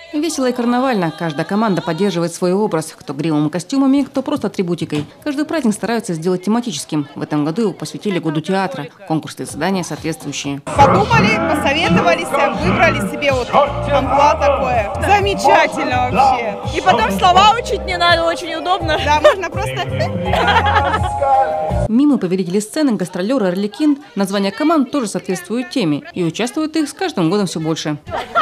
Весело и карнавально. Каждая команда поддерживает свой образ. Кто гримом и костюмами, кто просто атрибутикой. Каждый праздник стараются сделать тематическим. В этом году его посвятили году театра. Конкурсные задания соответствующие. Подумали, посоветовались, выбрали себе вот амплуа такое. Замечательно вообще. И потом слова учить не надо, очень удобно. Да, можно просто... Мимы, повелители сцены, гастролеры, Арлекин. Названия команд тоже соответствуют теме. И участвуют их с каждым годом все больше.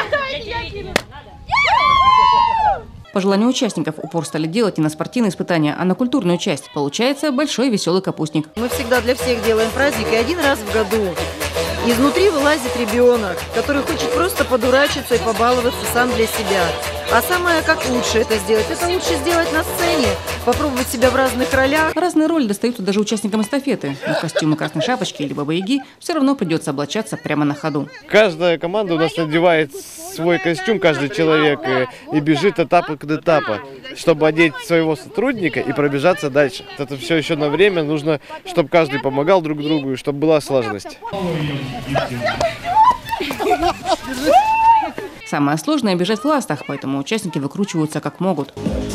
По желанию участников упор стали делать не на спортивные испытания, а на культурную часть. Получается большой веселый капустник. Мы всегда для всех делаем праздник, и один раз в году изнутри вылазит ребенок, который хочет просто подурачиться и побаловаться сам для себя. А самое, как лучше это сделать сделать на сцене, попробовать себя в разных ролях. Разные роли достаются даже участникам эстафеты. Но в костюмы красной шапочки или бабы-яги все равно придется облачаться прямо на ходу. Каждая команда у нас надевает свой костюм, каждый человек, и бежит этап к этапу, чтобы одеть своего сотрудника и пробежаться дальше. Это все еще на время, нужно, чтобы каждый помогал друг другу и чтобы была слаженность. Самое сложное – бежать в ластах, поэтому участники выкручиваются как могут.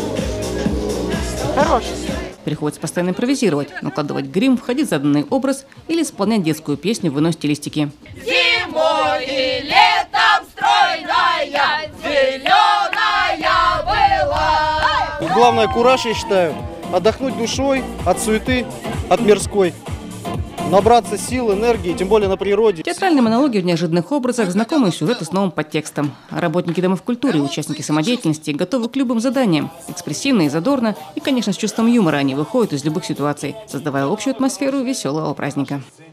Приходится постоянно импровизировать, накладывать грим, входить в заданный образ или исполнять детскую песню в иной стилистике. Зимой и летом стройная, зеленая была. Главное, кураж, я считаю. Отдохнуть душой от суеты, от мирской. Набраться сил, энергии, тем более на природе. Театральные монологи в неожиданных образах, знакомые сюжеты с новым подтекстом. Работники домов культуры и участники самодеятельности готовы к любым заданиям. Экспрессивно и задорно, и, конечно, с чувством юмора они выходят из любых ситуаций, создавая общую атмосферу веселого праздника.